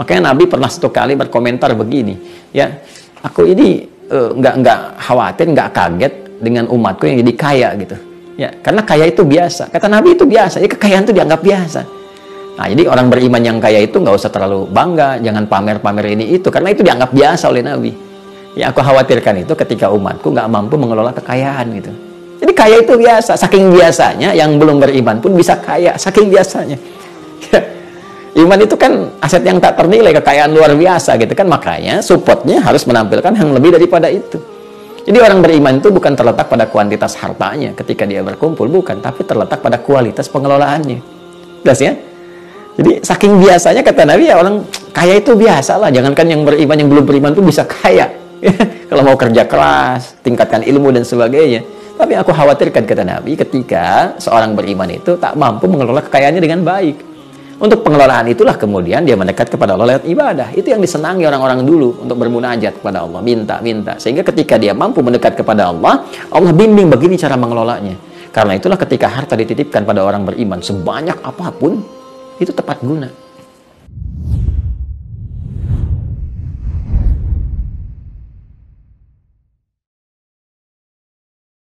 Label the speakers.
Speaker 1: Makanya Nabi pernah satu kali berkomentar begini, ya, aku ini nggak khawatir, nggak kaget dengan umatku yang jadi kaya gitu. Ya, karena kaya itu biasa. Kata Nabi itu biasa, ya kekayaan itu dianggap biasa. Nah, jadi orang beriman yang kaya itu nggak usah terlalu bangga, jangan pamer-pamer ini itu, karena itu dianggap biasa oleh Nabi. Ya, aku khawatirkan itu ketika umatku nggak mampu mengelola kekayaan gitu. Jadi kaya itu biasa, saking biasanya yang belum beriman pun bisa kaya, saking biasanya. Ya, iman itu kan aset yang tak ternilai, kekayaan luar biasa gitu kan, makanya supportnya harus menampilkan yang lebih daripada itu. Jadi orang beriman itu bukan terletak pada kuantitas hartanya ketika dia berkumpul, bukan, tapi terletak pada kualitas pengelolaannya. Jelas ya? Jadi saking biasanya kata Nabi, ya orang kaya itu biasa lah, jangankan yang beriman, yang belum beriman pun bisa kaya. Kalau mau kerja keras, tingkatkan ilmu dan sebagainya. Tapi aku khawatirkan kata Nabi ketika seorang beriman itu tak mampu mengelola kekayaannya dengan baik. Untuk pengelolaan itulah kemudian dia mendekat kepada Allah lewat ibadah. Itu yang disenangi orang-orang dulu untuk bermunajat kepada Allah, minta. Sehingga ketika dia mampu mendekat kepada Allah, Allah bimbing begini cara mengelolanya. Karena itulah ketika harta dititipkan pada orang beriman sebanyak apapun, itu tepat guna.